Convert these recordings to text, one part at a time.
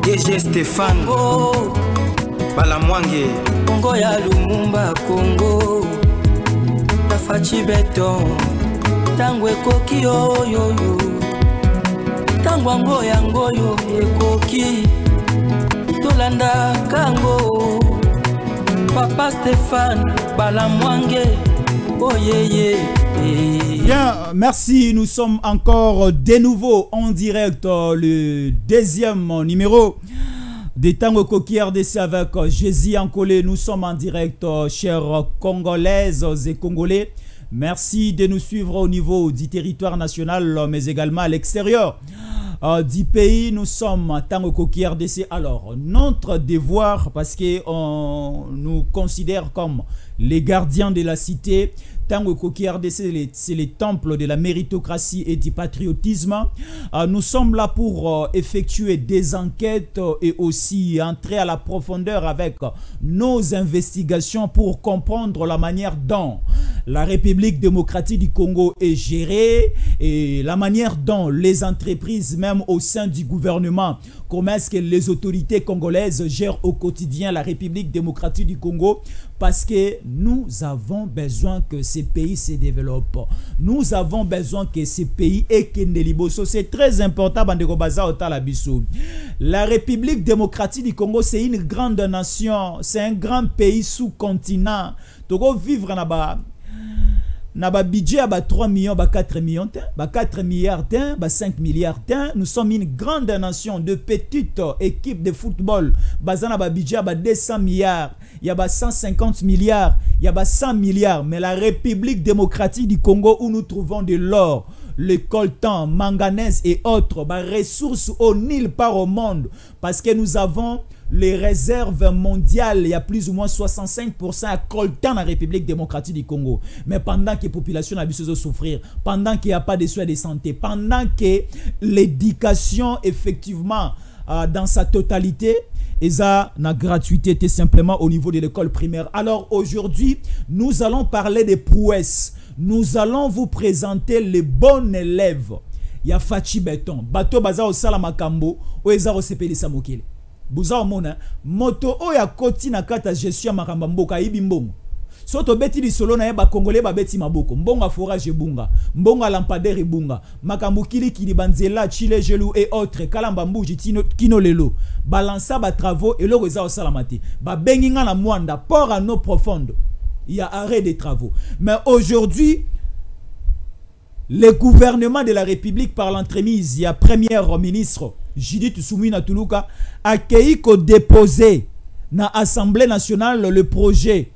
DG Stéphane Balamwange Congo ya Lumumba Congo Tafachi Beton Tango ekoki yo Tango ango yango yo ekoki Tolanda kango Papa Stéphane Balamwange oh yeah. Bien, merci. Nous sommes encore de nouveau en direct, le deuxième numéro des Tango Koki RDC avec Jésus Ankolé. Nous sommes en direct, chers Congolaises et Congolais. Merci de nous suivre au niveau du territoire national, mais également à l'extérieur du pays. Nous sommes Tango Koki RDC. Alors, notre devoir, parce qu'on nous considère comme les gardiens de la cité, Tango Koki RDC, c'est les temples de la méritocratie et du patriotisme. Nous sommes là pour effectuer des enquêtes et aussi entrer à la profondeur avec nos investigations pour comprendre la manière dont la République démocratique du Congo est gérée et la manière dont les entreprises, même au sein du gouvernement, comment est-ce que les autorités congolaises gèrent au quotidien la République démocratique du Congo, parce que nous avons besoin que ces pays se développent. Nous avons besoin que ces pays aient Kendeliboso. C'est très important. La République démocratique du Congo, c'est une grande nation. C'est un grand pays sous-continent. Togo vivre là-bas. Naba budget à 3 millions, 4 millions, 4 milliards, 5 milliards. Nous sommes une grande nation de petites équipes de football. Bazana ba budget à 200 milliards, il y a 150 milliards, il y a 100 milliards. Mais la République démocratique du Congo où nous trouvons de l'or, le coltan, manganèse et autres ressources au Nil par au monde, parce que nous avons les réserves mondiales, il y a plus ou moins 65% à coltan dans la République démocratique du Congo. Mais pendant que la population a besoin de souffrir, pendant qu'il n'y a pas de soins de santé, pendant que l'éducation, effectivement, dans sa totalité, et ça, la gratuité était simplement au niveau de l'école primaire. Alors aujourd'hui, nous allons parler des prouesses. Nous allons vous présenter les bons élèves. Il y a Fachi Beton. Bato Baza au Salamakambo, ou Ezaro Sepeli Samokele. Buza omona moto oya koti na kata gestion makamba mboka ibimbongo soto beti di solo na yeba congolais ba beti maboko mbonga forage bunga mbonga lampadaire bunga makambo kili banzela chile gelou et autres kalamba mbuji kino lelo balança ba travaux et le reza au salamati ba benginga na mwanda port à eau profonde. Il y a arrêt des travaux. Mais aujourd'hui, le gouvernement de la République par l'entremise, il y a premier ministre Judith Soumina Tuluka accueilli qu'au déposé dans l'Assemblée nationale le projet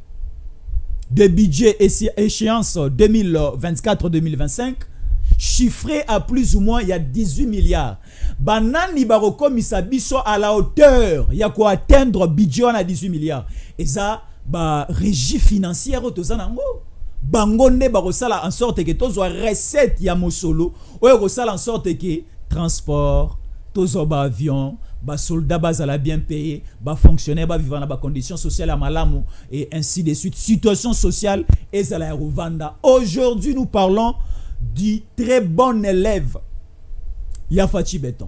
de budget échéance 2024-2025 chiffré à plus ou moins il y a 18 milliards. Banani baroko misabiso à la hauteur il y a quoi atteindre budget à 18 milliards. Et ça ba régie financière tozanango bangonde barosala en sorte que tozo recette ya mosolo oyo kosala en sorte que transport tozo ba avion ba soldats bazala bien payé ba fonctionnaire ba vivant dans ba conditions sociales à malamu et ainsi de suite situation sociale et ça la revanda. Aujourd'hui nous parlons du très bon élève Yafachi Beton,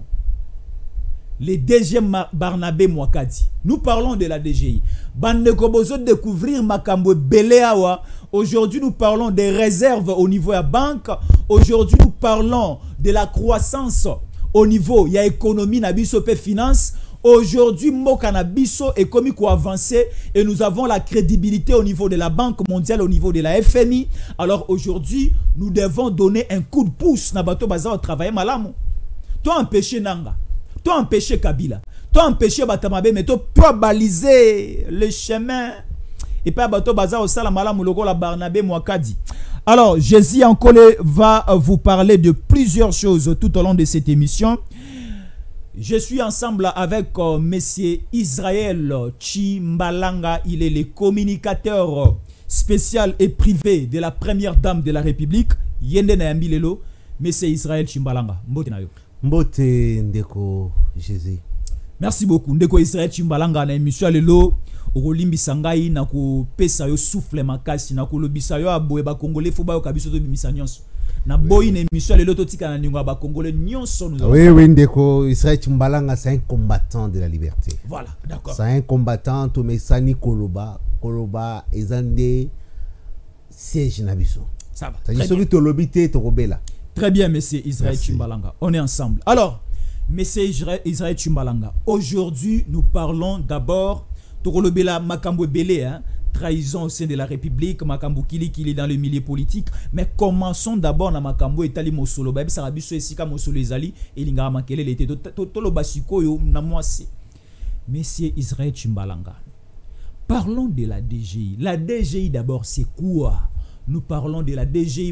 le DG Barnabé Mwakadi. Nous parlons de la DGI. Bande Kobozo découvrir Makambo Beleawa. Aujourd'hui, nous parlons des réserves au niveau de la banque. Aujourd'hui, nous parlons de la croissance au niveau de l'économie, Nabiso P Finance. Aujourd'hui, Mokanabiso est comme quoi avancer et nous avons la crédibilité au niveau de la Banque mondiale, au niveau de la FMI. Alors aujourd'hui, nous devons donner un coup de pouce Nabato Baza au travail malamu. Toi empêcher Nanga, toi empêcher Kabila, toi empêcher Batamabe, mais toi baliser le chemin. Et pas Bato Baza au Salamalamu logo la Barnabé Mwakadi. Alors, Jésus Ankolé va vous parler de plusieurs choses tout au long de cette émission. Je suis ensemble avec Monsieur Israël Chimbalanga. Il est le communicateur spécial et privé de la première dame de la République. Yende Nayambilelo, Monsieur Israël Chimbalanga. Mbote nayo. Mbote ndeko Jésus. Merci beaucoup. Ndeko Israël Chimbalanga na émission lelo. Okolimbi sangai na ko pesa yo souffle makasi na ko lobisa yo aboye ba congolais fo ba yo kabiso to bimisa nyonso. na boy une émission le lototika na ningo ba congolais nyonso nous. Oui, oui, ndeko, Israël Tchimbalanga, c'est un combattant de la liberté. Voilà, d'accord. C'est un combattant, to mesani Koloba, Koloba ezande siège nabiso. Ça va. C'est celui to lobité to robela. Très bien, monsieur Israël Merci. Tchimbalanga. On est ensemble. Alors, monsieur Israël Tchimbalanga, aujourd'hui, nous parlons d'abord de Makambo Belé, hein, trahison au sein de la République, Makambo Kili dans le milieu politique. Mais commençons d'abord dans Makambo et Tali Mosolo. Babi Sarabiso et Sika Mosolo Ezali et Lingara Makele l'été. Tolo Basiko yo Namwasi. Monsieur Israël Tchimbalanga, parlons de la DGI. La DGI d'abord, c'est quoi? Nous parlons de la DGI,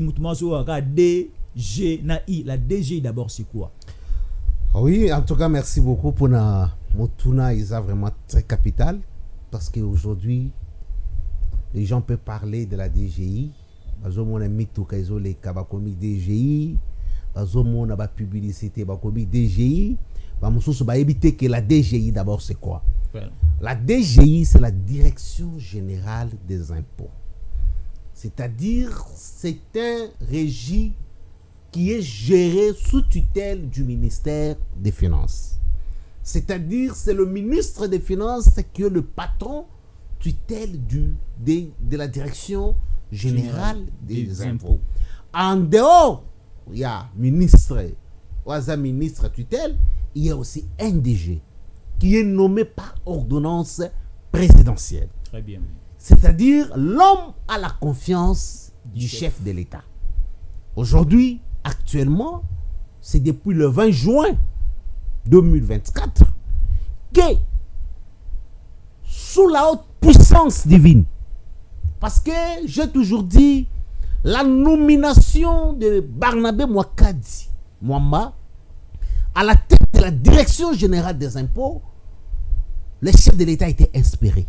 la DGI d'abord, c'est quoi? Oui, en tout cas, merci beaucoup pour mon tournage. Il est vraiment très capital parce qu'aujourd'hui, les gens peuvent parler de la DGI. Mon ami Toukaïzo, les Kabakomi DGI, mon a publicité, Bakomi DGI. Je vais éviter que la DGI d'abord, c'est quoi? Voilà. La DGI, c'est la Direction Générale des Impôts. C'est-à-dire, c'est un régime qui est géré sous tutelle du ministère des Finances. C'est-à-dire, c'est le ministre des Finances qui est le patron tutelle de la Direction Générale des Impôts. En dehors, il y a ministre tutelle, il y a aussi un DG qui est nommé par ordonnance présidentielle. Très bien. C'est-à-dire l'homme à la confiance du chef de l'État. Aujourd'hui, actuellement, c'est depuis le 20 juin 2024 que, sous la haute puissance divine, parce que j'ai toujours dit, la nomination de Barnabé Mouakadi Mwamba à la tête de la Direction Générale des Impôts, le chef de l'État était inspiré.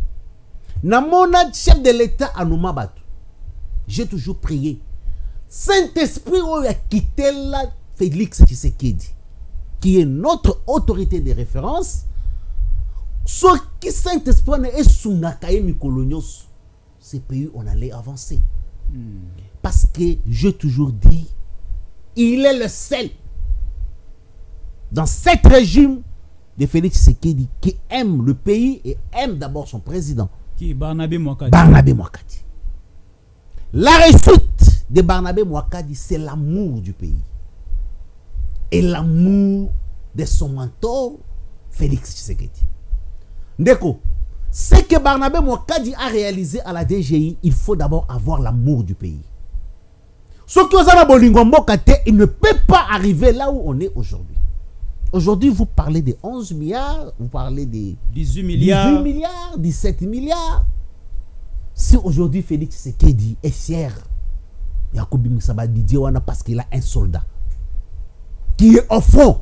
Namona chef de l'État à Noumabatu. J'ai toujours prié. Saint-Esprit a quitté la Félix Tshisekedi, qui est notre autorité de référence. Ce qui Saint-Esprit est sous Nakaye Kolonios, ces pays on allait avancer. Parce que j'ai toujours dit, il est le seul dans cet régime de Félix Tshisekedi qui aime le pays et aime d'abord son président. Qui est Barnabé Mouakadi. Barnabé Mouakadi. La réussite de Barnabé Mouakadi, c'est l'amour du pays. Et l'amour de son mentor, Félix Tshisekedi. Ndeko, ce que Barnabé Mouakadi a réalisé à la DGI, il faut d'abord avoir l'amour du pays. Ce que vous avez Bolingo Mbokate, il ne peut pas arriver là où on est aujourd'hui. Aujourd'hui, vous parlez de 11 milliards, vous parlez de 18 milliards, 18 milliards, 17 milliards. Si aujourd'hui Félix Tshisekedi est fier, Yacobi Moussaba Didiwana parce qu'il a un soldat qui est au front,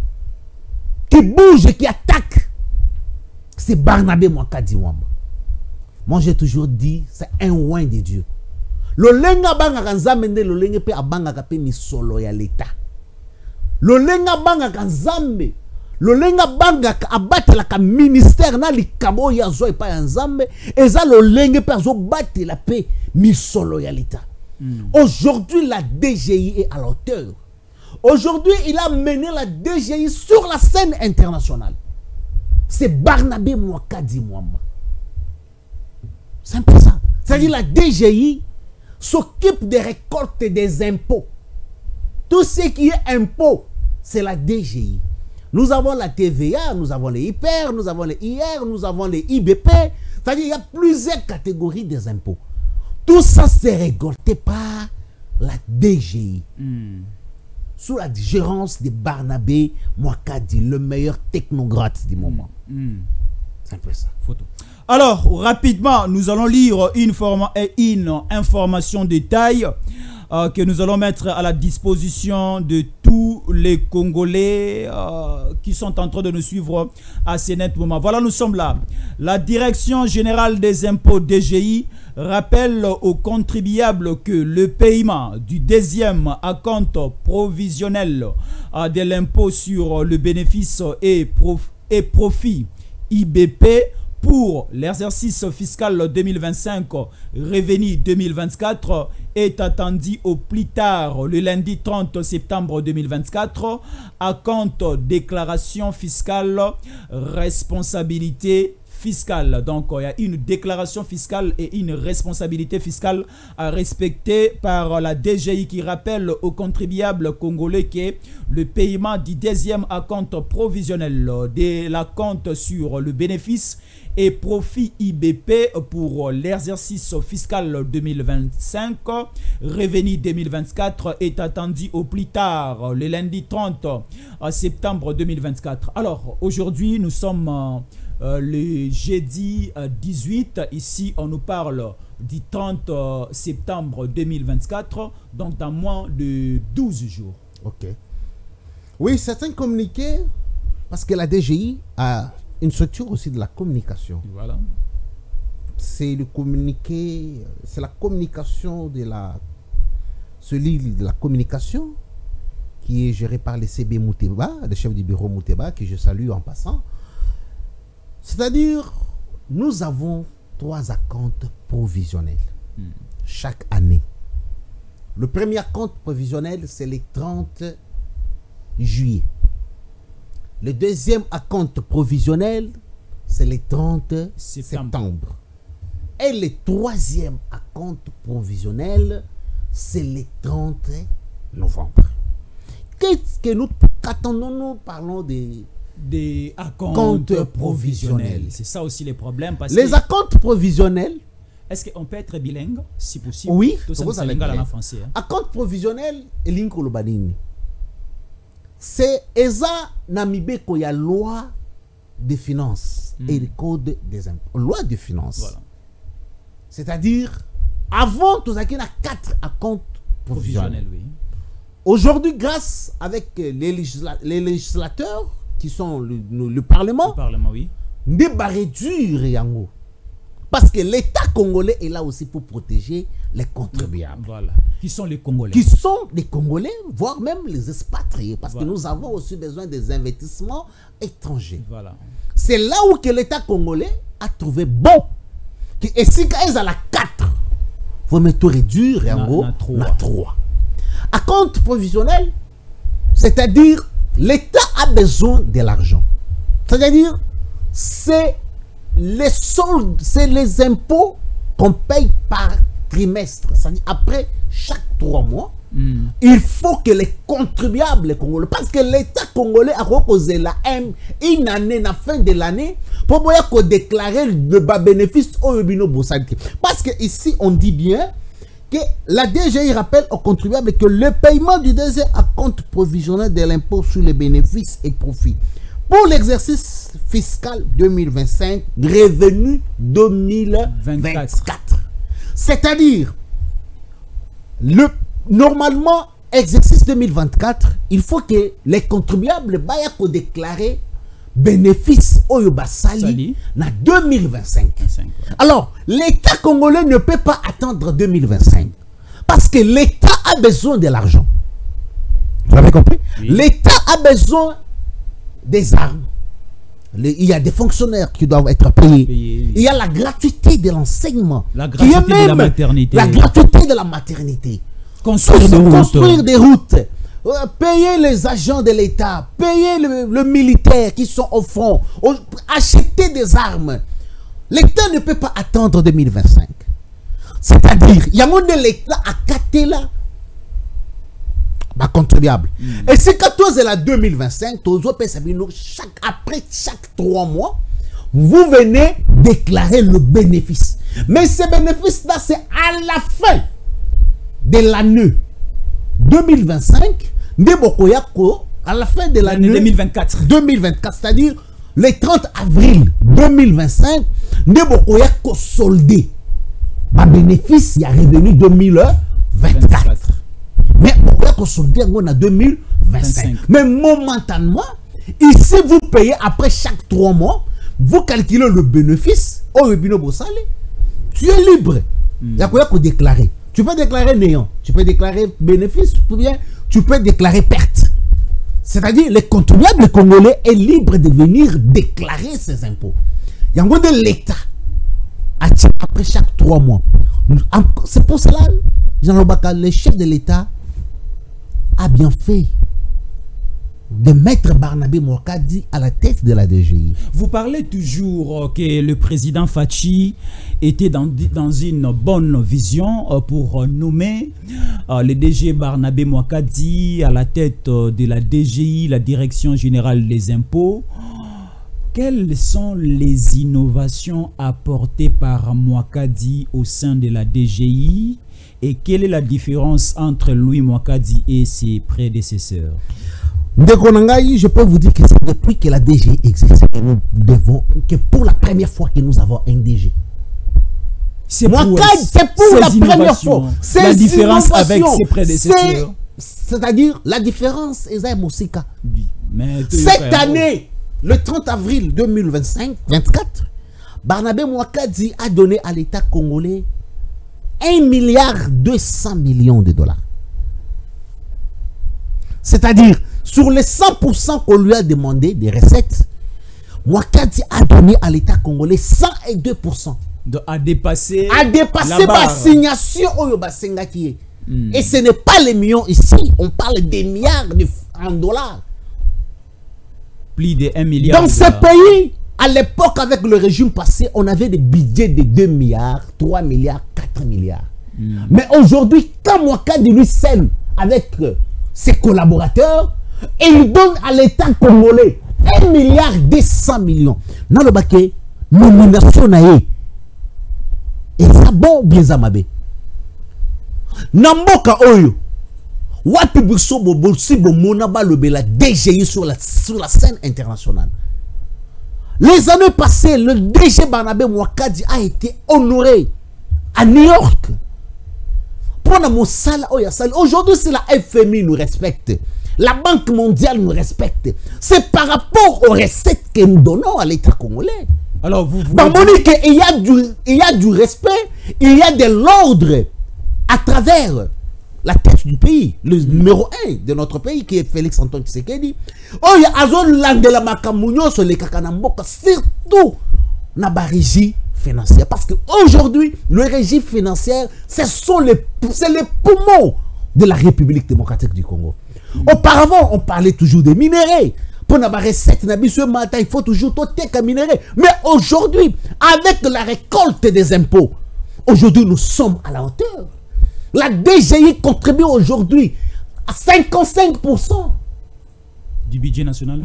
qui bouge et qui attaque, c'est Barnabé Mouakadi Wamba. Moi j'ai toujours dit, c'est un oin de Dieu. Le lenga banga kanzamende, le lenga pe abanga kape misolo ya l'État. Le lenga banga kanzambe, le lenga banga abate la ka ministère na likabo ya zo epa ya nzambe, eza le lenga pe zo bate la paix misolo ya l'État. Aujourd'hui la DGI est à la hauteur. Aujourd'hui il a mené la DGI sur la scène internationale. C'est Barnabé Mouakadi Mwamba. C'est un peu ça. C'est-à-dire la DGI s'occupe des récoltes des impôts. Tout ce qui est impôt, c'est la DGI. Nous avons la TVA, nous avons les IPR, nous avons les IR, nous avons les IBP. C'est-à-dire qu'il y a plusieurs catégories des impôts. Tout ça, c'est récolté par la DGI. Sous la gérance de Barnabé Mouakadi, le meilleur technocrate du moment. C'est un peu ça. Photo. Alors, rapidement, nous allons lire une information de taille que nous allons mettre à la disposition de tous les Congolais qui sont en train de nous suivre à ce net moment. Voilà, nous sommes là. La Direction Générale des Impôts DGI rappelle aux contribuables que le paiement du deuxième acompte provisionnel de l'impôt sur le bénéfice et profit IBP pour l'exercice fiscal 2025, revenu 2024 est attendu au plus tard le lundi 30 septembre 2024 à compte déclaration fiscale responsabilité fiscale. Donc, il y a une déclaration fiscale et une responsabilité fiscale à respecter par la DGI qui rappelle aux contribuables congolais que le paiement du deuxième acompte provisionnel de la compte sur le bénéfice et profit IBP pour l'exercice fiscal 2025, revenu 2024 est attendu au plus tard le lundi 30 septembre 2024. Alors, aujourd'hui, nous sommes le jeudi 18, ici on nous parle du 30 septembre 2024, donc dans moins de 12 jours. Ok. Oui, certains communiqués, parce que la DGI a une structure aussi de la communication. Voilà. C'est le communiqué, c'est la communication de la, celui de la communication qui est géré par le CB Mouteba, le chef du bureau Mouteba, que je salue en passant. C'est-à-dire, nous avons 3 acomptes provisionnels chaque année. Le premier acompte provisionnel, c'est le 30 juillet. Le deuxième acompte provisionnel, c'est le 30 septembre. Et le troisième acompte provisionnel, c'est le 30 novembre. Qu'est-ce que nous attendons-nous? Parlons des acomptes provisionnels. C'est ça aussi les problèmes. Parce les acomptes provisionnels. Est-ce qu'on peut être bilingue, si possible? Oui, tout ça en français. Acompte provisionnel et l'incolobanine. C'est Eza Namibé qu'il y a loi des finances et le code des impôts. Loi des finances. Voilà. C'est-à-dire, avant, tout ça, il y a 4 acomptes provisionnels. Oui. Aujourd'hui, grâce avec les législateurs qui sont le Parlement, oui. ne va réduire Yango. Parce que l'État congolais est là aussi pour protéger les contribuables. Voilà. Qui sont les Congolais? Qui sont les Congolais, voire même les expatriés. Parce que nous avons aussi besoin des investissements étrangers. Voilà. C'est là où que l'État congolais a trouvé bon. Et si ils ont la 4, il faut mettre réduire Yango à 3. À compte provisionnel, c'est-à-dire l'État a besoin de l'argent. C'est-à-dire, c'est les soldes, c'est les impôts qu'on paye par trimestre. C'est-à-dire, après chaque 3 mois, il faut que les contribuables congolais, parce que l'État congolais a reposé une année, à la fin de l'année, pour pouvoir déclarer le bas bénéfice au Bino Bossadi. Parce que ici, on dit bien que la DGI rappelle aux contribuables que le paiement du deuxième acompte provisionnel de l'impôt sur les bénéfices et profits pour l'exercice fiscal 2025, revenu 2024. C'est-à-dire, normalement, exercice 2024, il faut que les contribuables aient déclaré bénéfice au Yobasali en 2025. Alors, l'État congolais ne peut pas attendre 2025 parce que l'État a besoin de l'argent. Vous avez compris? Oui. L'État a besoin des armes. Il y a des fonctionnaires qui doivent être payés. Il y a la gratuité de l'enseignement. La gratuité de la maternité. La gratuité de la maternité. Construire des routes. Payer les agents de l'État, payer le militaire qui sont au front, acheter des armes. L'État ne peut pas attendre 2025. C'est-à-dire, il y a un de l'État à capter là, contribuable. Et c'est quand c'est la 2025, après chaque 3 mois, vous venez déclarer le bénéfice. Mais ce bénéfice-là, c'est à la fin de l'année 2025. À la fin de l'année 2024, c'est-à-dire le 30 avril 2025, Nebokoyako soldé. Ma bénéfice, il y a revenu 2024. Mais Bokoyako soldé en 2025. Mais momentanément, ici vous payez après chaque 3 mois, vous calculez le bénéfice, tu es libre. Il y a quoi déclarer. Tu peux déclarer néant, tu peux déclarer bénéfice, ou bien tu peux déclarer perte. C'est-à-dire, le contribuable congolais est libre de venir déclarer ses impôts. Il y a un de l'État. Après chaque 3 mois. C'est pour cela, Jean Lobaka, le chef de l'État, a bien fait de mettre Barnabé Mouakadi à la tête de la DGI. Vous parlez toujours que le président Fachi était dans une bonne vision pour nommer le DG Barnabé Mouakadi à la tête de la DGI, la Direction Générale des Impôts. Quelles sont les innovations apportées par Mouakadi au sein de la DGI et quelle est la différence entre Louis Mouakadi et ses prédécesseurs? Je peux vous dire que c'est depuis que la DGI existe que nous devons, que pour la première fois que nous avons un DG. C'est pour la première fois. La différence avec ses prédécesseurs. C'est-à-dire la différence est Moussika. Cette année, le 30 avril 2024, Barnabé Mouakadi a donné à l'État congolais 1,2 milliard de dollars. C'est-à-dire, sur les 100% qu'on lui a demandé des recettes, Mouakadi a donné à l'État congolais 102%. A dépassé ma signation au Basengaki. Et ce n'est pas les millions ici, on parle des milliards en dollars. Plus de 1 milliard. Dans ce pays, à l'époque, avec le régime passé, on avait des budgets de 2 milliards, 3 milliards, 4 milliards. Mais aujourd'hui, quand Mouakadi lui scène avec ses collaborateurs, et il donne à l'État congolais 1,2 milliard. Dans le baquet, nomination naïe. Et ça bon bien zamabe. Namboka oyo. Wapi biso bobo si bomona ba lobela DGI sur la scène internationale. Les années passées, le DG Barnabé Mouakadi a été honoré à New York. Aujourd'hui, si la FMI nous respecte, la Banque mondiale nous respecte, c'est par rapport aux recettes que nous donnons à l'État congolais. Alors, il y a du respect, il y a de l'ordre à travers la tête du pays, le numéro 1 de notre pays qui est Félix Antoine Tshisekedi. Oh, il y a Azon Landela Makamunyo sur les Kakanamboka, surtout dans la régie financière. Parce qu'aujourd'hui, le régime financier, c'est les poumons de la République démocratique du Congo. Auparavant, on parlait toujours des minéraux. Pour avoir recette, il faut toujours tout minérer. Mais aujourd'hui, avec la récolte des impôts, aujourd'hui, nous sommes à la hauteur. La DGI contribue aujourd'hui à 55% du budget national.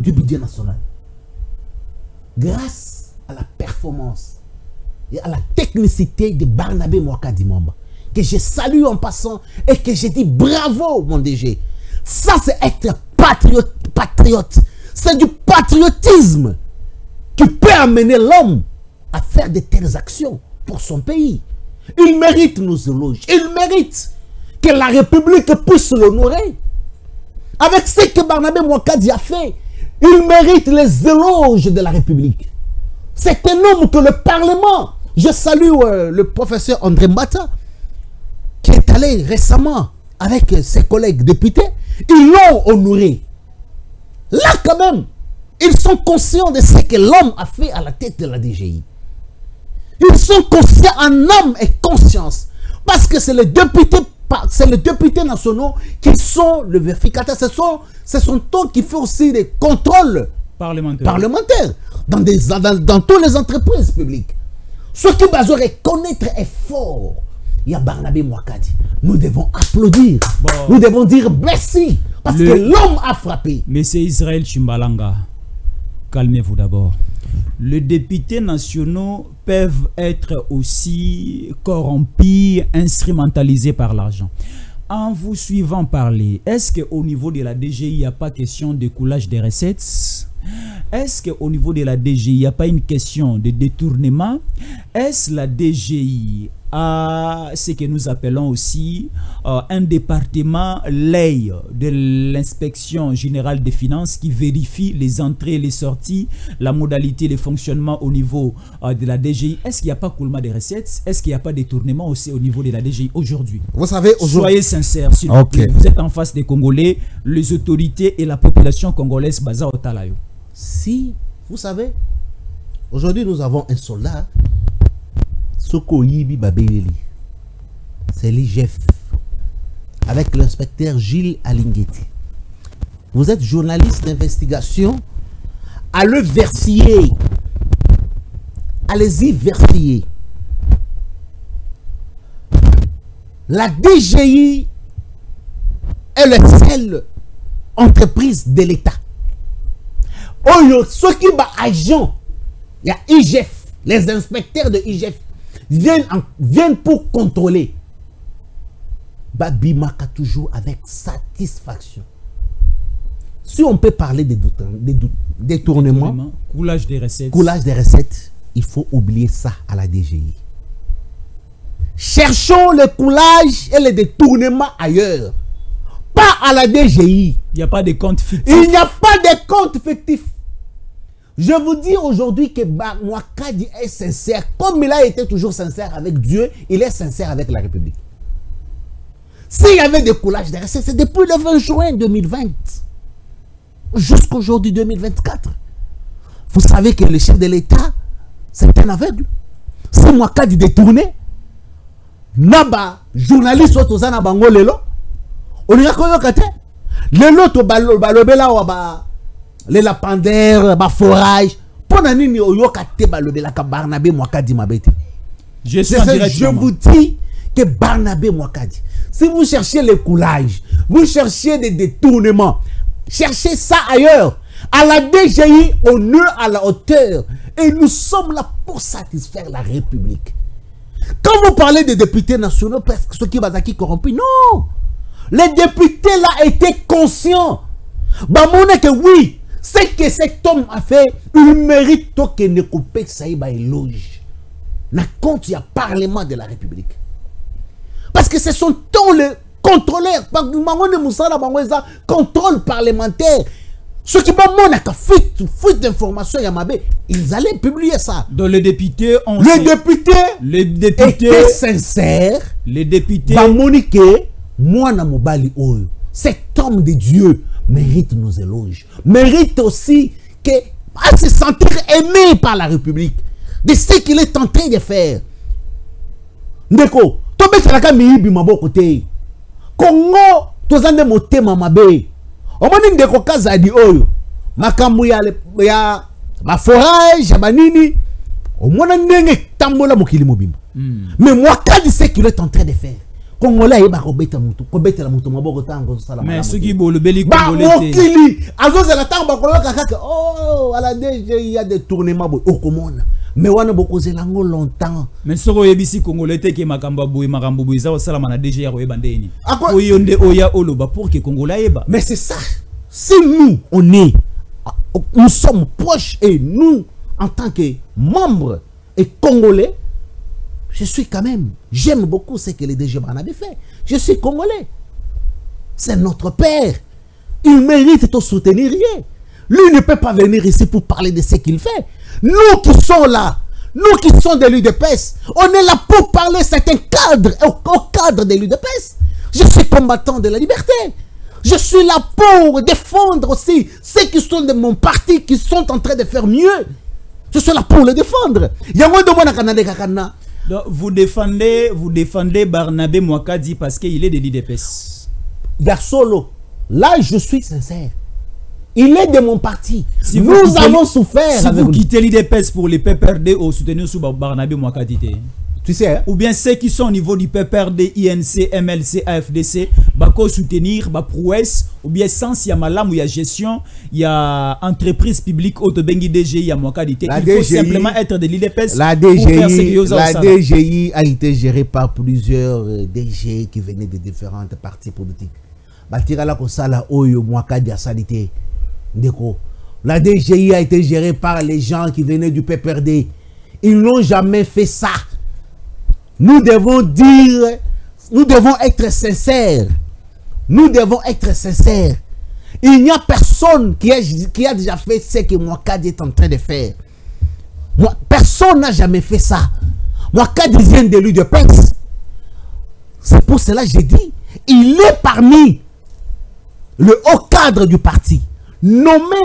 Grâce à la performance et à la technicité de Barnabé Mouakadi Mamba, que je salue en passant et que je dis bravo, mon DG. Ça, c'est être patriote. C'est du patriotisme qui peut amener l'homme à faire de telles actions pour son pays. Il mérite nos éloges. Il mérite que la République puisse l'honorer. Avec ce que Barnabé Mouakadi a fait, il mérite les éloges de la République. C'est un homme que le Parlement, je salue le professeur André Mbata, qui est allé récemment avec ses collègues députés, ils l'ont honoré. Là, quand même, ils sont conscients de ce que l'homme a fait à la tête de la DGI. Ils sont conscients en âme et conscience. Parce que c'est les députés nationaux qui sont le vérificateur. Ce sont eux qui font aussi des contrôles parlementaires dans toutes les entreprises publiques. Ce qui va reconnaître est fort. Il y a Barnabé Mouakadi. Nous devons applaudir. Bon. Nous devons dire merci. Parce que l'homme a frappé. Monsieur Israël Chimbalanga, calmez-vous d'abord. Les députés nationaux peuvent être aussi corrompus, instrumentalisés par l'argent. En vous suivant parler, est-ce qu'au niveau de la DGI, il n'y a pas question de coulage des recettes? Est-ce qu'au niveau de la DGI, il n'y a pas une question de détournement? Est-ce la DGI à ce que nous appelons aussi un département l'œil de l'inspection générale des finances qui vérifie les entrées et les sorties, la modalité, les fonctionnements au niveau de la DGI? Est-ce qu'il n'y a pas coulement des recettes? Est-ce qu'il n'y a pas détournement aussi au niveau de la DGI aujourd'hui? Vous savez, soyez sincères, s'il vous plaît. Vous êtes en face des Congolais, les autorités et la population congolaise basée au Talayo. Si, vous savez, Aujourd'hui, nous avons un soldat, Soko Yibi Babeleli. C'est l'IGF, avec l'inspecteur Gilles Alingueti. Vous êtes journaliste d'investigation. Allez versier. Allez-y versier. La DGI est la seule entreprise de l'État. Oh, ceux qui sont agents, il y a IGF, les inspecteurs de IGF viennent pour contrôler. Babimaka toujours avec satisfaction. Si on peut parler des détournements, coulage des recettes, il faut oublier ça à la DGI. Cherchons le coulage et le détournement ailleurs. Pas à la DGI. Il n'y a pas de compte fictif. Il n'y a pas de compte fictif. Je vous dis aujourd'hui que Mouakadi est sincère. Comme il a été toujours sincère avec Dieu, il est sincère avec la République. S'il y avait des coulages de recettes, c'est depuis le 20 juin 2020 jusqu'aujourd'hui 2024. Vous savez que le chef de l'État, c'est un aveugle. Si Mouakadi détourné, Naba, journaliste, Otozana Bango Lelo, on y a quoi kate? Lelo to balobela wa les lapandaires, forage. Pendant nini oyokate balobela ka Barnabé Mouakadi mabete. Je vous dis que Barnabé Mouakadi, si vous cherchez le coulage, vous cherchez des détournements, cherchez ça ailleurs. À la DGI, on est à la hauteur. Et nous sommes là pour satisfaire la République. Quand vous parlez des députés nationaux, parce que ceux qui sont acquis corrompus, non. Les députés là étaient conscients. Bah, mon que oui, c'est que cet homme a fait, il mérite que ne coupe ça y éloge. Na compte, il y a parlement de la République. Parce que ce sont tous les contrôleurs, contrôle parlementaire. Ceux qui ont fuite d'informations, ils allaient publier ça. Donc les députés ont... Les députés étaient sincères. Les députés... Cet homme de Dieu mérite nos éloges. Mérite aussi à se sentir aimé par la République. De ce qu'il est en train de faire. Ndeko, tobe salaka miibi mabokote. Kongo, tozande motema mabe. Omoni ndeko kazadi oyo. Makambu ya forage, banini. Omona ndenge tambola mokili mobimba. Mais Mouakadi sait qu'il est en train de faire. Congolais yeba kobeta mutu, kobeta la mutu maboko tango sala. Mais ce qui bolo beli congolais. Ba mokili, azo la tango bakolo kaka. Oh, à la DG il y a des tournements okomona. Mais wana bokoze lango longtemps. Mais soko yebisi congolais te ke makamba boy makambo boy za sala na DG ya koyeba ndeni. Oyonde oya oloba pour que congolais yeba. Mais c'est ça. Si nous nous sommes proches et nous en tant que membres et congolais, je suis quand même, j'aime beaucoup ce que les DG Barnabé fait. Je suis congolais. C'est notre père. Il mérite de soutenir rien. Lui ne peut pas venir ici pour parler de ce qu'il fait. Nous qui sommes là, nous qui sommes de l'UDPS, on est là pour parler certains cadres, au cadre de l'UDPS. Je suis combattant de la liberté. Je suis là pour défendre aussi ceux qui sont de mon parti, qui sont en train de faire mieux. Je suis là pour les défendre. Donc, vous défendez Barnabé Mouakadi parce qu'il est de l'IDPS. Solo. Là, je suis sincère. Il est de mon parti. Si nous avons souffert. Si vous quittez l'IDPS pour les PPRD ou soutenir sous Barnabé Mouakadi, tu sais, hein? Ou bien ceux qui sont au niveau du PPRD, INC, MLC, AFDC, bako soutenir, ba prouesse, ou bien sans il y a malam, ou il y a gestion, il y a entreprise publique, autobengi DGI, il y a Mouakadi. Il faut simplement être de l'IDPS. La DGI a été gérée par plusieurs DG qui venaient de différentes partis politiques. Batirala Kosala Oyo Mouakadi a salité. La DGI a été gérée par les gens qui venaient du PPRD. Ils n'ont jamais fait ça. Nous devons dire, nous devons être sincères. Nous devons être sincères. Il n'y a personne qui a déjà fait ce que Mouakadi est en train de faire. Personne n'a jamais fait ça. Mouakadi vient de l'UDPS. C'est pour cela que j'ai dit, il est parmi le haut cadre du parti, nommé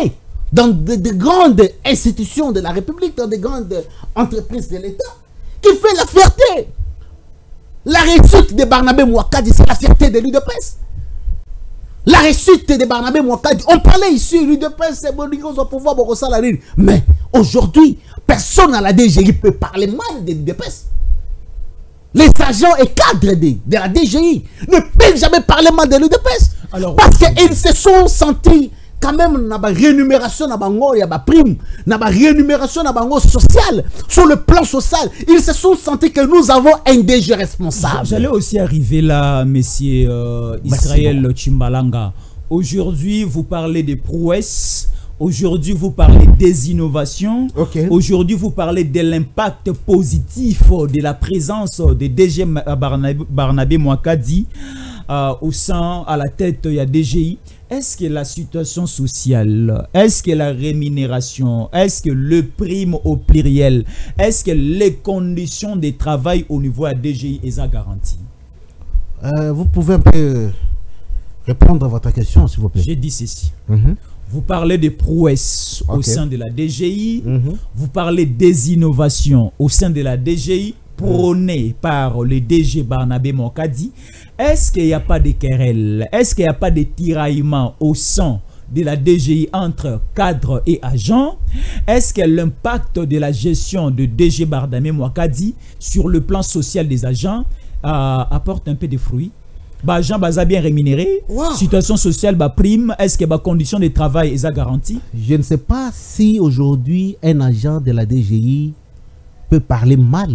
dans de grandes institutions de la République, dans de grandes entreprises de l'État, qui fait la fierté. La réussite de Barnabé Mouakadi, c'est la fierté de l'UDPS. La réussite de Barnabé Mouakadi, on parlait ici, l'UDPS, c'est bon, ils ont pouvoir pour ça. Mais aujourd'hui, personne à la DGI peut parler mal de l'UDPS. Les agents et cadres de la DGI ne peuvent jamais parler mal de l'UDPS. Parce qu'ils se sont sentis quand même dans la rémunération, dans la prime, dans la rémunération sociale, sur le plan social. Ils se sont sentis que nous avons un DG responsable. J'allais aussi arriver là, monsieur Israël Chimbalanga. Aujourd'hui, vous parlez des prouesses. Aujourd'hui, vous parlez des innovations. Okay. Aujourd'hui, vous parlez de l'impact positif de la présence de DG Barnabé Mouakadi au sein, à la tête, il y a DGI. Est-ce que la situation sociale, est-ce que la rémunération, est-ce que le prime au pluriel, est-ce que les conditions de travail au niveau de DGI sont garanties? Vous pouvez un peu répondre à votre question, s'il vous plaît. J'ai dit ceci. Vous parlez de prouesses au sein de la DGI. Vous parlez des innovations au sein de la DGI prônées par le DG Barnabé Mouakadi. Est-ce qu'il n'y a pas de querelle? Est-ce qu'il n'y a pas de tiraillement au sein de la DGI entre cadres et agents? Est-ce que l'impact de la gestion de DG Barnabé Mouakadi sur le plan social des agents apporte un peu de fruits? Agent bien rémunéré, situation sociale prime, est-ce que conditions de travail est garantie? Je ne sais pas si aujourd'hui un agent de la DGI peut parler mal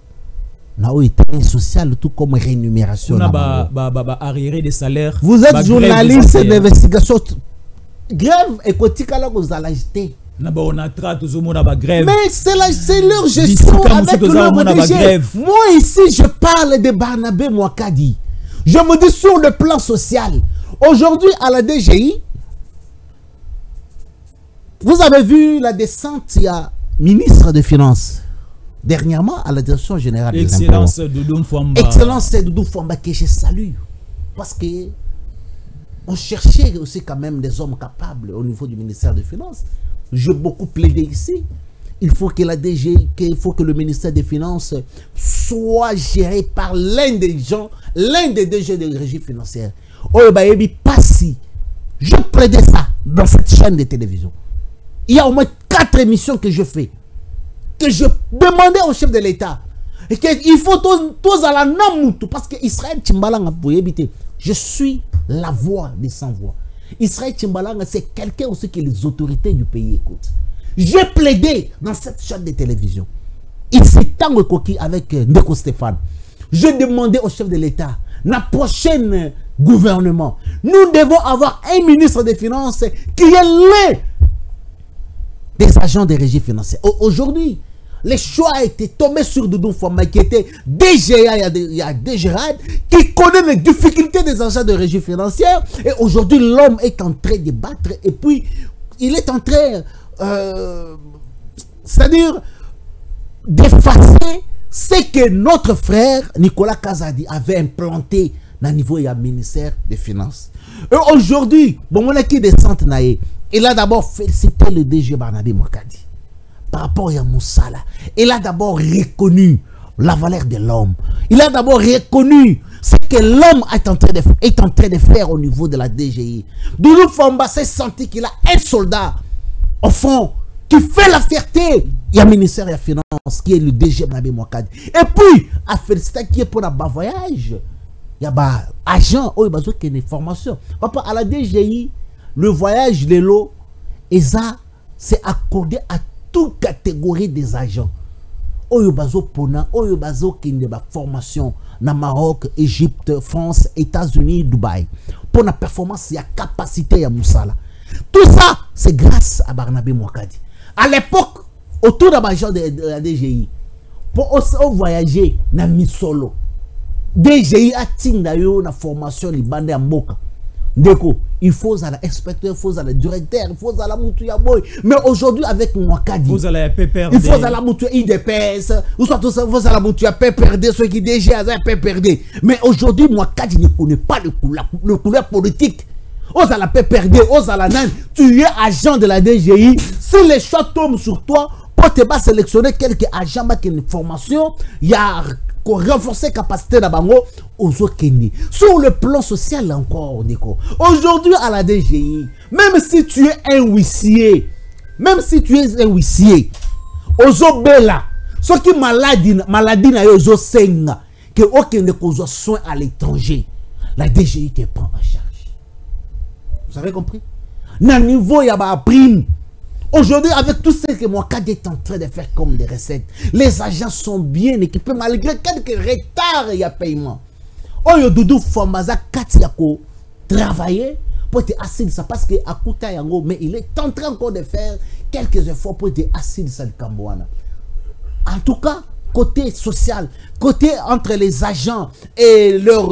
social, tout comme rémunération. Arriéré des salaires. Vous êtes journaliste d'investigation. Grève écotique à la vous allez acheter. Mais c'est leur gestion avec le DG. Moi ici, je parle de Barnabé Mouakadi. Je me dis sur le plan social. Aujourd'hui, à la DGI, vous avez vu la descente, il y a ministre des Finances. Dernièrement, à la direction générale des impôts. Excellence Doudou Mfwamba. Excellence Doudou Mfwamba que je salue. Parce que on cherchait aussi quand même des hommes capables au niveau du ministère des Finances. J'ai beaucoup plaidé ici. Il faut que la DG, il faut que le ministère des Finances soit géré par l'un des gens, l'un des DG de régie financière. Pas si. Je plaidais ça dans cette chaîne de télévision. Il y a au moins 4 émissions que je fais. Que je demandais au chef de l'État. Et qu'il faut tous à la namoutou. Parce que Israël Chimbalanga, je suis la voix des sans-voix. Israël Chimbalanga, c'est quelqu'un aussi que les autorités du pays écoutent. J'ai plaidé dans cette chaîne de télévision. Il s'est tango coquille avec Ndeko Stéphane. Je demandais au chef de l'État, dans le prochain gouvernement, nous devons avoir un ministre des Finances qui est l'un des agents de régie financière. Aujourd'hui, le choix a été tombé sur Doudou Mfwamba qui était DGA, il y a DGRAD, qui connaît les difficultés des agents de régie financière. Et aujourd'hui, l'homme est en train de battre. Et puis, il est en train, c'est-à-dire, d'effacer ce que notre frère Nicolas Kazadi avait implanté dans le niveau du ministère des Finances. Et aujourd'hui, bon, on a qui descend naïe. Il a d'abord félicité le DG Barnabé Mouakadi par rapport à Moussala. Il a d'abord reconnu la valeur de l'homme. Il a d'abord reconnu ce que l'homme est en train de faire au niveau de la DGI. Doudou Mfwamba s'est senti qu'il a un soldat, au fond, qui fait la fierté. Il y a le ministère des Finances qui est le DG Barnabé Mouakadi. Et puis, à féliciter qui est pour un bas voyage. Il y a un agent qui a une formation. Papa, à la DGI, le voyage de l'eau, c'est accordé à toute catégorie des agents. Oyobazo Pona, Oyobazo qui a une formation dans Maroc, Égypte, France, États-Unis, Dubaï. Pour la performance, il y a capacité à Moussala. Tout ça, c'est grâce à Barnabé Mouakadi. À l'époque, autour de l'agent de la DGI, pour voyager dans Misolo, DGI a une formation libandée à Moka. Il faut à l'inspecteur, il faut à la directeur, il faut à la Moutouya Boy. Mais aujourd'hui, avec Mouakadi, il faut à la Moutouya IDPS, il faut à la Moutouya PPRD, ceux qui déjà ont PPRD. Mais aujourd'hui, Mouakadi ne connaît pas le couleur politique. Ozala PPRD, Ozala Nan, tu es agent de la DGI. Si les choix tombent sur toi, pour te pas sélectionner quelques agents qui ont une formation, il y a renforcer capacité d'Abango aux autres Kenya. Sur le plan social encore, Nico. Aujourd'hui à la DGI, même si tu es un huissier, Ozo Bella, ceux qui maladie na Ozo Senga, que aucun ne cause soin à l'étranger, la DGI te prend en charge. Vous avez compris? Na niveau il y a ba prime. Aujourd'hui, avec tout ce que Mwakadi est en train de faire comme des recettes, les agents sont bien équipés malgré quelques retards et paiement. Oyo Doudou Fomaza Katiako travailler pour être assis de ça parce que Akuta Yango, mais il est en train encore de faire quelques efforts pour être assis de ça de Kambouana. En tout cas, côté social, côté entre les agents et leur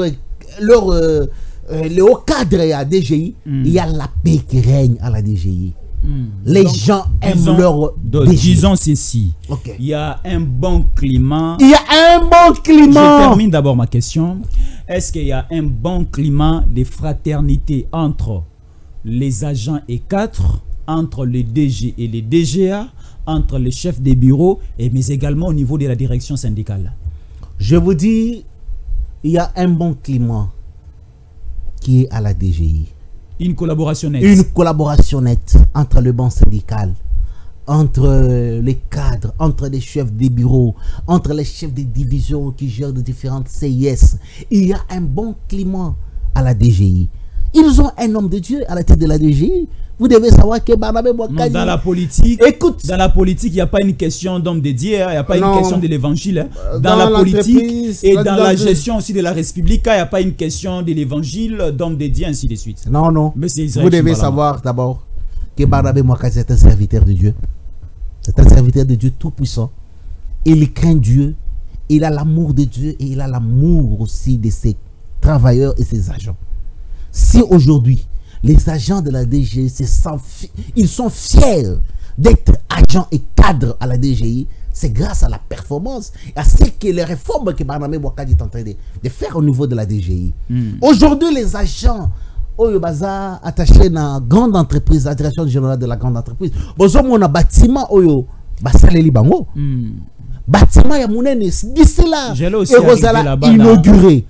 haut cadre à DGI, il y a la paix qui règne à la DGI. Les gens aiment leur DGI. Disons ceci. Okay. Il y a un bon climat. Il y a un bon climat. Je termine d'abord ma question. Est-ce qu'il y a un bon climat de fraternité entre les agents et cadres, entre les DG et les DGA, entre les chefs des bureaux, mais également au niveau de la direction syndicale? Je vous dis, il y a un bon climat qui est à la DGI. Une collaboration nette. Une collaboration nette entre le banc syndical, entre les cadres, entre les chefs des bureaux, entre les chefs des divisions qui gèrent de différentes CIS. Il y a un bon climat à la DGI. Ils ont un homme de Dieu à la tête de la DGI. Vous devez savoir que Barnabé Mwakadi... Dans la politique, écoute, dans la politique, il n'y a pas une question d'homme de Dieu, il n'y a pas une question de l'évangile. Dans la politique et dans la gestion aussi de la République, il n'y a pas une question de l'évangile, d'homme de Dieu, ainsi de suite. Non, non. Mais vous devez savoir d'abord que Barnabé Mwakadi est un serviteur de Dieu. C'est un serviteur de Dieu tout-puissant. Il craint Dieu, il a l'amour de Dieu et il a l'amour aussi de ses travailleurs et ses agents. Si aujourd'hui, les agents de la DGI, ils sont fiers d'être agents et cadres à la DGI, c'est grâce à la performance et à ce que les réformes que Barnabé Mwakadi est en train de faire au niveau de la DGI. Aujourd'hui, les agents Oyo attachés dans la grande entreprise, la direction générale de la grande entreprise, on a bâtiment Oyo Basaleli Bango. Bâtiment ya mounene d'ici là et Rosala inauguré.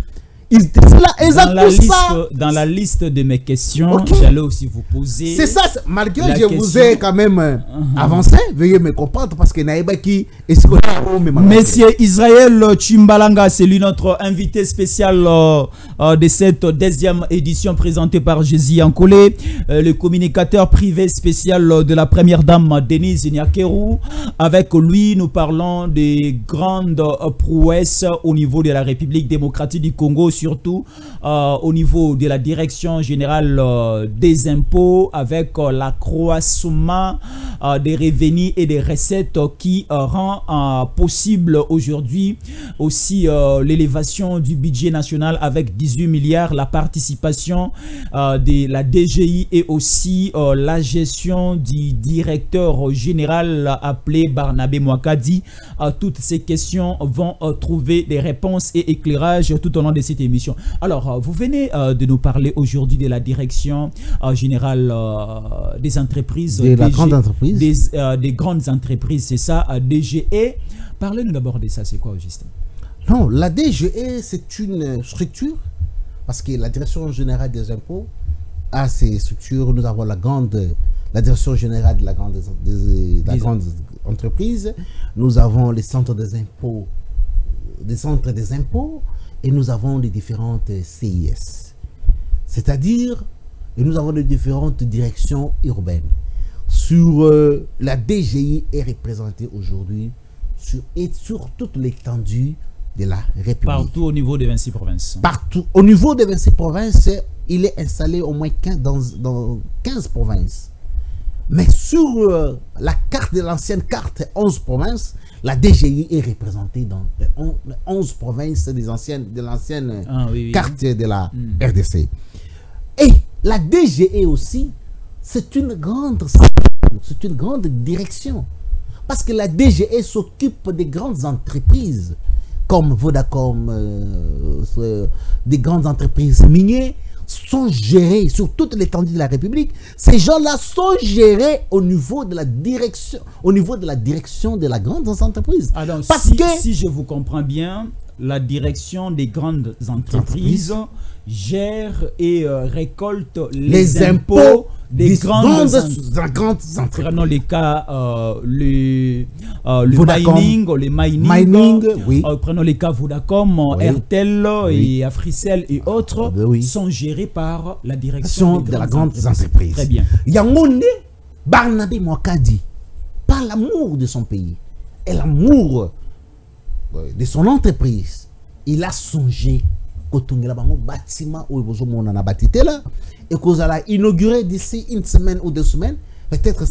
Dans la liste de mes questions, j'allais aussi vous poser. C'est ça, malgré que je vous ai quand même avancé, veuillez me comprendre parce que Naïbaki est ce qu'on a. Monsieur Israël Chimbalanga, c'est lui notre invité spécial de cette deuxième édition présentée par Jésus Yankolé, le communicateur privé spécial de la première dame Denise Nyakeru. Avec lui, nous parlons des grandes prouesses au niveau de la République démocratique du Congo, surtout au niveau de la direction générale des impôts, avec l'accroissement des revenus et des recettes qui rend possible aujourd'hui aussi l'élévation du budget national avec 18 milliards, la participation de la DGI et aussi la gestion du directeur général appelé Barnabé Mwakadi. Toutes ces questions vont trouver des réponses et éclairages tout au long de cette émission. Alors, vous venez de nous parler aujourd'hui de la direction générale des entreprises. De la grande entreprise. Des grandes entreprises, c'est ça, DGE. Parlez-nous d'abord de ça, c'est quoi, Justin? Non, la DGE, c'est une structure, parce que la direction générale des impôts a ces structures. Nous avons la direction générale de la grande entreprise. Nous avons les centres des impôts, et nous avons les différentes CIS. C'est-à-dire, nous avons les différentes directions urbaines. Sur la DGI est représentée aujourd'hui sur toute l'étendue de la République. Partout au niveau des 26 provinces. Partout. Au niveau des 26 provinces, il est installé au moins dans 15 provinces. Mais sur la carte de l'ancienne carte 11 provinces, la DGI est représentée dans 11 provinces de l'ancienne carte de la RDC. Et la DGE aussi, c'est une grande direction. Parce que la DGE s'occupe des grandes entreprises, comme Vodacom, des grandes entreprises minières, sont gérés sur toute l'étendue de la République. Ces gens-là sont gérés au niveau de la direction, de la grande entreprise. Alors, Parce si je vous comprends bien, la direction des grandes entreprises gère et récolte les impôts des grandes entreprises. Prenons les cas, le mining, oui. Prenons les cas Vodacom, Oui. Airtel Oui. et Africell et autres Oui. sont gérés par la direction de la grande entreprise. Très bien. Yangonde, Barnabé Mwakadi, par l'amour de son pays et l'amour de son entreprise, il a songé kotongela bango bâtiment où on en a bâti là et qu'on a inauguré d'ici une semaine ou 2 semaines. Peut-être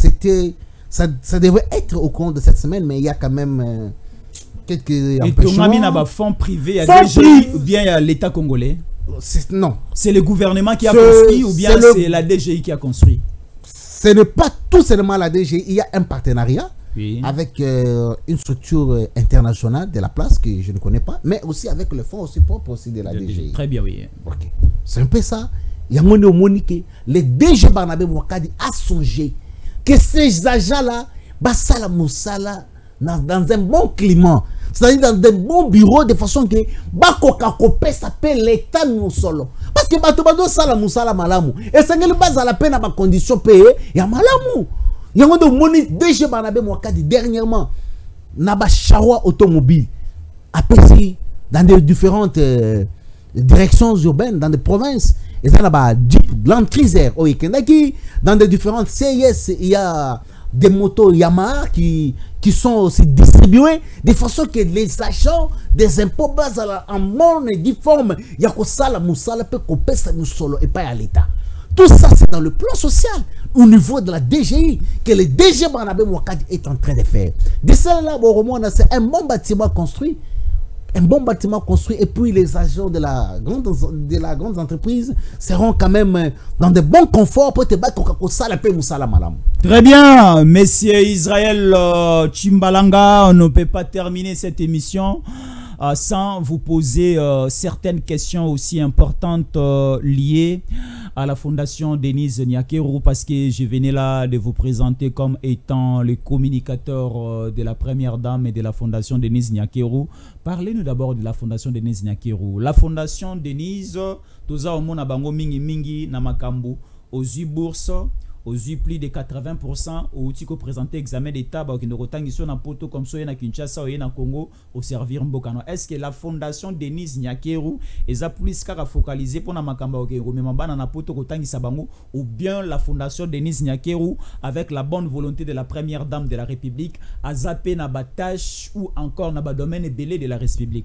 ça devrait être au cours de cette semaine, mais il y a quand même quelques empêchements. Et tu as fonds privés, ou bien il y a l'État congolais? Non. C'est le gouvernement qui a construit ou bien c'est la DGI qui a construit? Ce n'est pas tout seulement la DGI, il y a un partenariat. Oui. Avec une structure internationale de la place que je ne connais pas, mais aussi avec le fonds aussi propre aussi de la DGI. Très bien, oui. Okay. C'est un peu ça. Il y a mon Monique, le DG Barnabé Mwakadi a songé que ces agents-là, Bassala Moussala, dans un bon climat, c'est-à-dire dans un bon bureau, de façon que Bakoka Kopé s'appelle l'État nous solo. Parce que Batobado Sala Moussala Malamu, et ça ne base à la peine à ma condition payée, il y a Malamu. Il y a un moni DG Barnabé Mwakadi dernièrement Naba Charoua automobile apprécié dans des différentes directions urbaines dans des provinces et ça là-bas Jeep Land Cruiser au Ikendaki dans des différentes CIS il y a des motos Yamaha qui sont aussi distribuées de façon que les agents des impôts basés en monnaie et difforme il y a que ça la moussala peut couper ça nous solo et pas à l'État. Tout ça, c'est dans le plan social, au niveau de la DGI, que le DG Barnabé Mwakadi est en train de faire. De cela, c'est un bon bâtiment construit. Un bon bâtiment construit, et puis les agents de la grande entreprise seront quand même dans de bons conforts pour te battre au Salapé Moussala Malam. Très bien, Monsieur Israël Chimbalanga, on ne peut pas terminer cette émission sans vous poser certaines questions aussi importantes liées à la fondation Denise Nyakeru, parce que je venais là de vous présenter comme étant le communicateur de la première dame et de la fondation Denise Nyakeru. Parlez-nous d'abord de la fondation Denise Nyakeru. La fondation Denise, toza omona bango mingi mingi na makambo, aux bourse, aux plus de 80% au tiko présenter examen d'état qui ne retangi sur na poto comme ça na Kinshasa ou na Congo au servir mbokano. Est-ce que la fondation Denise Nyakeru est plus qu'à focaliser pour na makamba ke rememba na poto retangi sabango, ou bien la fondation Denise Nyakeru avec la bonne volonté de la première dame de la République a zappé na batache ou encore na ba domaine belé de la République?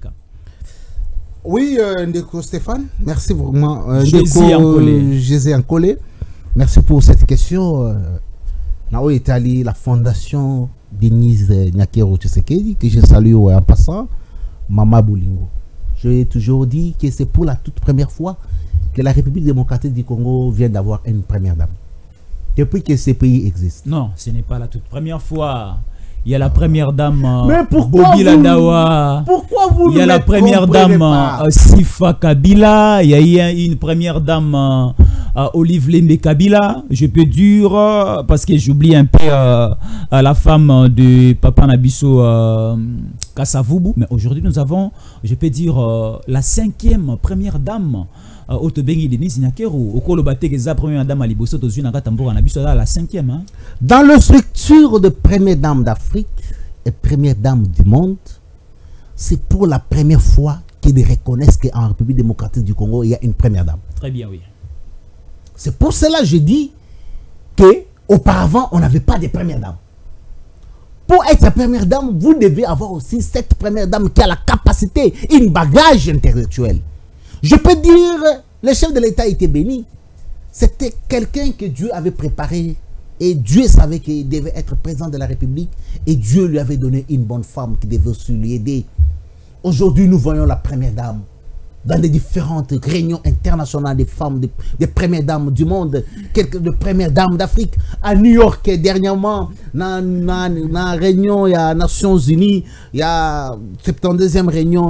Oui, Ndeko Stéphane, merci vraiment. Jésus en collé. Merci pour cette question. Nao Italie, la fondation Denise Nyakeru Tshisekedi, que je salue en passant, Mama Boulingo. J'ai toujours dit que c'est pour la toute première fois que la République démocratique du Congo vient d'avoir une première dame. Depuis que ce pays existe. Non, ce n'est pas la toute première fois. Il y a la première dame Bobby Ladawa. Pourquoi vous Il y a la première dame Sifa Kabila. Il y a une première dame Olive Lembe Kabila. Je peux dire, parce que j'oublie un peu la femme de Papa Nabiso Kassavubu. Mais aujourd'hui, nous avons, je peux dire, la 5e première dame. Denise Nyakeru. La première dame la 5e. Dans la structure de première dame d'Afrique et première dame du monde, c'est pour la première fois qu'ils reconnaissent qu'en République démocratique du Congo, il y a une première dame. Très bien, oui. C'est pour cela que je dis qu'auparavant, on n'avait pas de première dame. Pour être première dame, vous devez avoir aussi cette première dame qui a la capacité, une bagage intellectuel. Je peux dire, le chef de l'État était béni. C'était quelqu'un que Dieu avait préparé. Et Dieu savait qu'il devait être président de la République. Et Dieu lui avait donné une bonne femme qui devait aussi lui aider. Aujourd'hui, nous voyons la première dame. Dans des différentes réunions internationales des femmes, des premières dames du monde, quelques de premières dames d'Afrique. À New York, dernièrement, dans la réunion, il y a Nations Unies, il y a 72e réunion,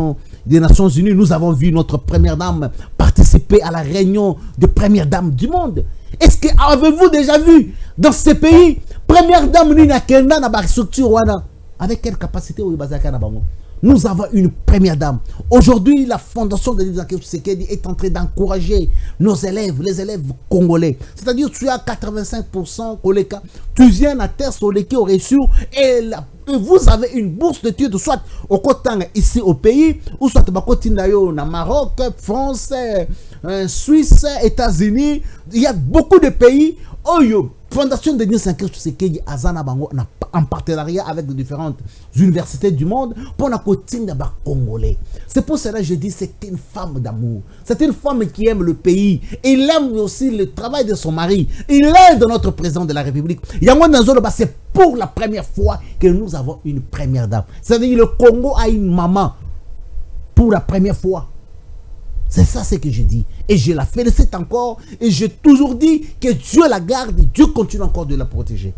des Nations Unies, nous avons vu notre première dame participer à la réunion de première dame du monde. Est-ce que avez-vous déjà vu dans ces pays, première dame Nina Kenda na structure avec quelle capacité nous avons une première dame. Aujourd'hui, la fondation de Denis Sassou Nguesso est en train d'encourager nos élèves, les élèves congolais. C'est-à-dire tu as 85% Koleka, tu viens à terre sur les qui ont reçu et vous avez une bourse d'études, soit au côté ici au pays, ou soit au Maroc, France, Suisse, États-Unis. Il y a beaucoup de pays où Fondation de Denis Sassou Nguesso Azana Bango en partenariat avec les différentes universités du monde pour la côté de Congolais. C'est pour cela que je dis c'est une femme d'amour. C'est une femme qui aime le pays. Il aime aussi le travail de son mari. Il aide notre président de la République. C'est pour la première fois que nous avons une première dame. C'est-à-dire que le Congo a une maman pour la première fois. C'est ça ce que je dis. Et je la félicite encore. Et j'ai toujours dit que Dieu la garde et Dieu continue encore de la protéger.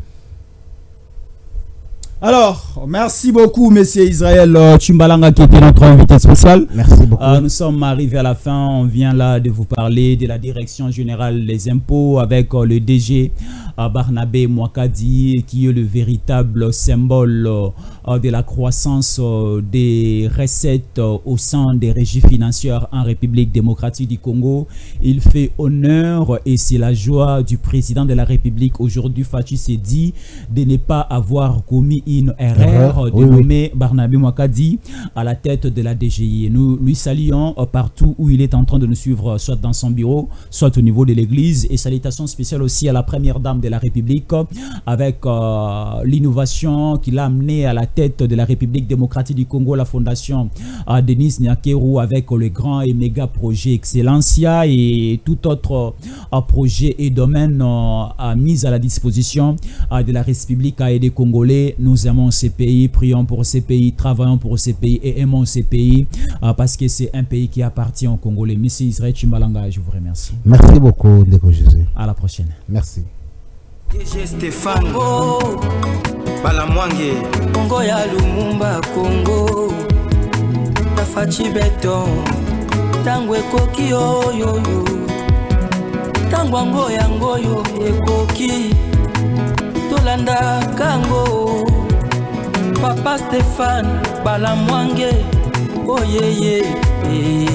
Alors, merci beaucoup, monsieur Israël Chimbalanga, qui était notre invité spécial. Merci beaucoup. Nous sommes arrivés à la fin. On vient là de vous parler de la Direction Générale des Impôts avec le DG Barnabé Mwakadi, qui est le véritable symbole de la croissance des recettes au sein des régies financières en République démocratique du Congo. Il fait honneur et c'est la joie du président de la République aujourd'hui, Fatou Sedi, de ne pas avoir commis une erreur de nommer Barnabé Mwakadi à la tête de la DGI. Nous lui saluons partout où il est en train de nous suivre, soit dans son bureau, soit au niveau de l'église. Et salutations spéciales aussi à la première dame de la République avec l'innovation qu'il a amené à la tête de la République démocratique du Congo, la fondation Denis Nyakeru, avec le grand et méga projet Excellencia et tout autre projet et domaine mis à la disposition de la République et des Congolais. Nous aimons ces pays, prions pour ces pays, travaillons pour ces pays et aimons ces pays parce que c'est un pays qui appartient aux Congolais. Monsieur Israël Chimbalanga, je vous remercie. Merci beaucoup, Ndeko Jésus. À la prochaine. Merci. DG Stéphane Balamwange Congo ya Lumumba Congo Tafachi Beton Tango ekoki oyo Tango yangoyo ekoki Tolanda kango Papa Stéphane Balamwange Oh yeah yeah